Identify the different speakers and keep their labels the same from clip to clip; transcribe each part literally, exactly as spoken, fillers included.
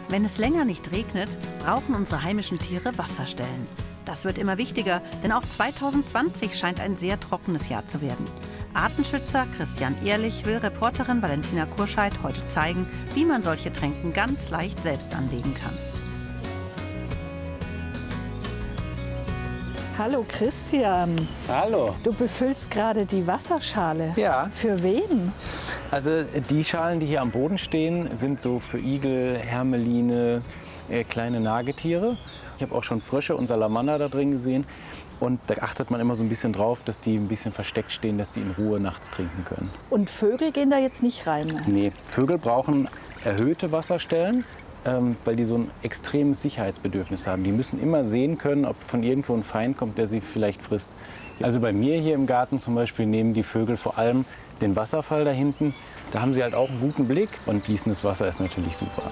Speaker 1: Wenn es länger nicht regnet, brauchen unsere heimischen Tiere Wasserstellen. Das wird immer wichtiger, denn auch zweitausendzwanzig scheint ein sehr trockenes Jahr zu werden. Artenschützer Christian Ehrlich will Reporterin Valentina Kurscheid heute zeigen, wie man solche Tränken ganz leicht selbst anlegen kann.
Speaker 2: Hallo Christian.
Speaker 3: Hallo.
Speaker 2: Du befüllst gerade die Wasserschale.
Speaker 3: Ja.
Speaker 2: Für wen?
Speaker 3: Also die Schalen, die hier am Boden stehen, sind so für Igel, Hermeline, äh, kleine Nagetiere. Ich habe auch schon Frösche und Salamander da drin gesehen. Und da achtet man immer so ein bisschen drauf, dass die ein bisschen versteckt stehen, dass die in Ruhe nachts trinken können.
Speaker 2: Und Vögel gehen da jetzt nicht rein?
Speaker 3: Nee, Vögel brauchen erhöhte Wasserstellen, ähm, weil die so ein extremes Sicherheitsbedürfnis haben. Die müssen immer sehen können, ob von irgendwo ein Feind kommt, der sie vielleicht frisst. Also bei mir hier im Garten zum Beispiel nehmen die Vögel vor allem den Wasserfall da hinten. Da haben sie halt auch einen guten Blick und fließendes Wasser ist natürlich super.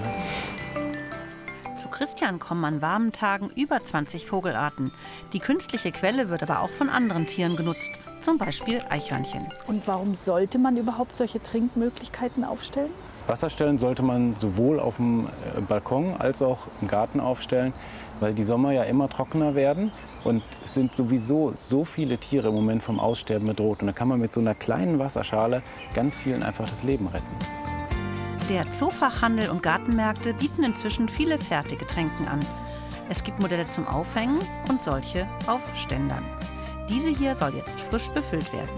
Speaker 1: Zu Christian kommen an warmen Tagen über zwanzig Vogelarten. Die künstliche Quelle wird aber auch von anderen Tieren genutzt, zum Beispiel Eichhörnchen.
Speaker 2: Und warum sollte man überhaupt solche Trinkmöglichkeiten aufstellen?
Speaker 3: Wasserstellen sollte man sowohl auf dem Balkon als auch im Garten aufstellen, weil die Sommer ja immer trockener werden. Und es sind sowieso so viele Tiere im Moment vom Aussterben bedroht. Und da kann man mit so einer kleinen Wasserschale ganz vielen einfach das Leben retten.
Speaker 1: Der Zoofachhandel und Gartenmärkte bieten inzwischen viele Fertiggetränke an. Es gibt Modelle zum Aufhängen und solche auf Ständern. Diese hier soll jetzt frisch befüllt werden.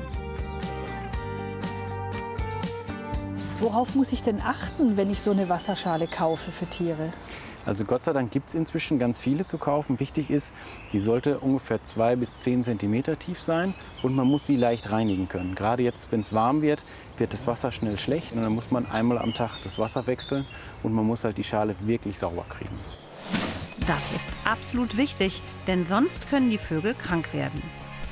Speaker 2: Worauf muss ich denn achten, wenn ich so eine Wasserschale kaufe für Tiere?
Speaker 3: Also Gott sei Dank gibt es inzwischen ganz viele zu kaufen. Wichtig ist, die sollte ungefähr zwei bis zehn Zentimeter tief sein und man muss sie leicht reinigen können. Gerade jetzt, wenn es warm wird, wird das Wasser schnell schlecht und dann muss man einmal am Tag das Wasser wechseln und man muss halt die Schale wirklich sauber kriegen.
Speaker 1: Das ist absolut wichtig, denn sonst können die Vögel krank werden.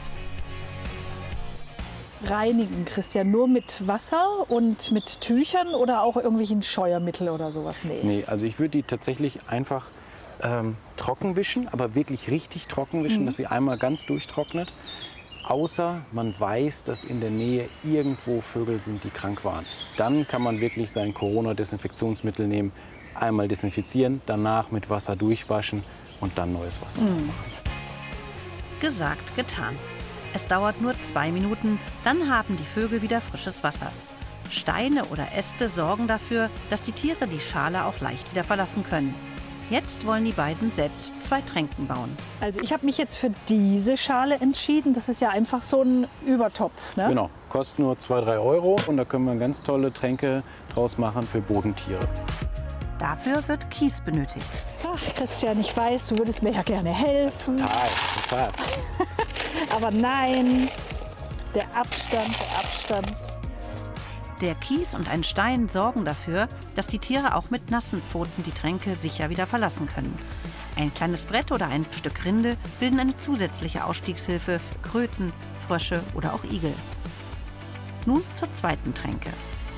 Speaker 2: Reinigen, Christian, nur mit Wasser und mit Tüchern oder auch irgendwelchen Scheuermittel oder sowas? Nee.
Speaker 3: Nee, also ich würde die tatsächlich einfach ähm, trocken wischen, aber wirklich richtig trocken wischen, mhm. dass sie einmal ganz durchtrocknet. Außer man weiß, dass in der Nähe irgendwo Vögel sind, die krank waren. Dann kann man wirklich sein Corona-Desinfektionsmittel nehmen, einmal desinfizieren, danach mit Wasser durchwaschen und dann neues Wasser mhm. machen.
Speaker 1: Gesagt, getan. Es dauert nur zwei Minuten, dann haben die Vögel wieder frisches Wasser. Steine oder Äste sorgen dafür, dass die Tiere die Schale auch leicht wieder verlassen können. Jetzt wollen die beiden selbst zwei Tränken bauen.
Speaker 2: Also ich habe mich jetzt für diese Schale entschieden. Das ist ja einfach so ein Übertopf, ne?
Speaker 3: Genau, kostet nur zwei, drei Euro und da können wir ganz tolle Tränke draus machen für Bodentiere.
Speaker 1: Dafür wird Kies benötigt.
Speaker 2: Ach Christian, ich weiß, du würdest mir ja gerne helfen.
Speaker 3: Ja, total, total.
Speaker 2: Aber nein, der Abstand, der Abstand.
Speaker 1: Der Kies und ein Stein sorgen dafür, dass die Tiere auch mit nassen Pfoten die Tränke sicher wieder verlassen können. Ein kleines Brett oder ein Stück Rinde bilden eine zusätzliche Ausstiegshilfe für Kröten, Frösche oder auch Igel. Nun zur zweiten Tränke.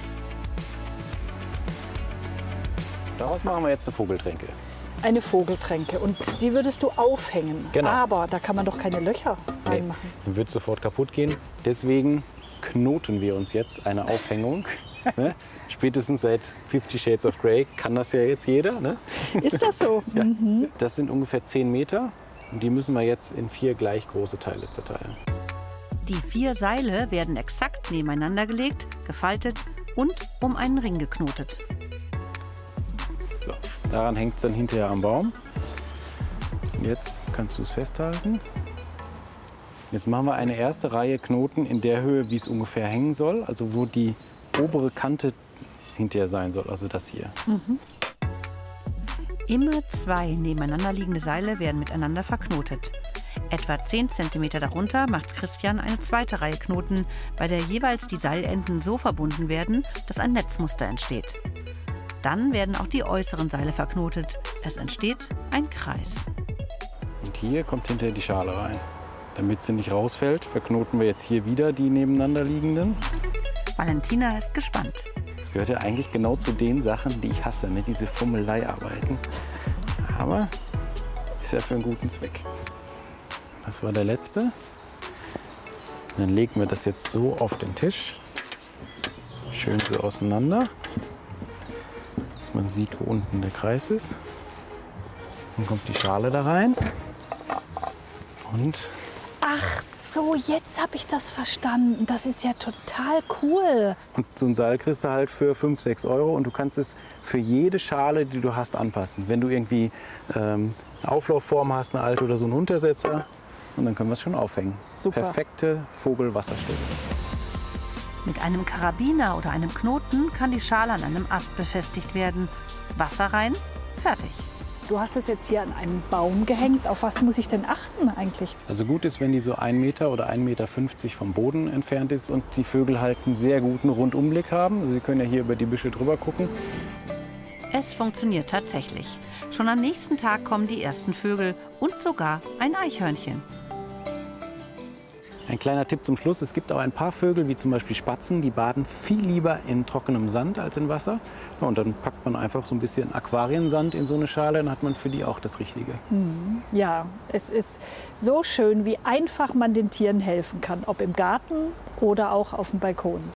Speaker 3: Daraus machen wir jetzt eine Vogeltränke.
Speaker 2: Eine Vogeltränke und die würdest du aufhängen.
Speaker 3: Genau.
Speaker 2: Aber da kann man doch keine Löcher reinmachen.
Speaker 3: Nee, dann wird sofort kaputt gehen. Deswegen knoten wir uns jetzt eine Aufhängung. Ne? Spätestens seit Fifty Shades of Grey kann das ja jetzt jeder. Ne?
Speaker 2: Ist das so?
Speaker 3: Ja.
Speaker 2: Mhm.
Speaker 3: Das sind ungefähr zehn Meter und die müssen wir jetzt in vier gleich große Teile zerteilen.
Speaker 1: Die vier Seile werden exakt nebeneinander gelegt, gefaltet und um einen Ring geknotet.
Speaker 3: So, daran hängt es dann hinterher am Baum. Und jetzt kannst du es festhalten. Jetzt machen wir eine erste Reihe Knoten in der Höhe, wie es ungefähr hängen soll. Also wo die obere Kante hinterher sein soll, also das hier.
Speaker 2: Mhm.
Speaker 1: Immer zwei nebeneinander liegende Seile werden miteinander verknotet. Etwa zehn Zentimeter darunter macht Christian eine zweite Reihe Knoten, bei der jeweils die Seilenden so verbunden werden, dass ein Netzmuster entsteht. Dann werden auch die äußeren Seile verknotet. Es entsteht ein Kreis.
Speaker 3: Und hier kommt hinterher die Schale rein. Damit sie nicht rausfällt, verknoten wir jetzt hier wieder die nebeneinander liegenden.
Speaker 1: Valentina ist gespannt.
Speaker 3: Das gehört ja eigentlich genau zu den Sachen, die ich hasse, ne? Diese Fummeleiarbeiten. Aber ist ja für einen guten Zweck. Das war der letzte. Dann legen wir das jetzt so auf den Tisch. Schön so auseinander. dass man sieht, wo unten der Kreis ist. Dann kommt die Schale da rein. Und
Speaker 2: Ach so, jetzt habe ich das verstanden. Das ist ja total cool.
Speaker 3: Und so ein Seil kriegst du halt für fünf, sechs Euro und du kannst es für jede Schale, die du hast, anpassen. Wenn du irgendwie ähm, eine Auflaufform hast, eine alte oder so einen Untersetzer, und dann können wir es schon aufhängen.
Speaker 2: Super.
Speaker 3: Perfekte Vogelwasserstelle.
Speaker 1: Mit einem Karabiner oder einem Knoten kann die Schale an einem Ast befestigt werden. Wasser rein, fertig.
Speaker 2: Du hast es jetzt hier an einen Baum gehängt. Auf was muss ich denn achten eigentlich?
Speaker 3: Also gut ist, wenn die so ein Meter oder ein Meter fünfzig vom Boden entfernt ist und die Vögel halt einen sehr guten Rundumblick haben. Also Sie können ja hier über die Büsche drüber gucken.
Speaker 1: Es funktioniert tatsächlich. Schon am nächsten Tag kommen die ersten Vögel und sogar ein Eichhörnchen.
Speaker 3: Ein kleiner Tipp zum Schluss, es gibt auch ein paar Vögel, wie zum Beispiel Spatzen, die baden viel lieber in trockenem Sand als in Wasser. Ja, und dann packt man einfach so ein bisschen Aquariensand in so eine Schale, dann hat man für die auch das Richtige.
Speaker 2: Ja, es ist so schön, wie einfach man den Tieren helfen kann, ob im Garten oder auch auf dem Balkon.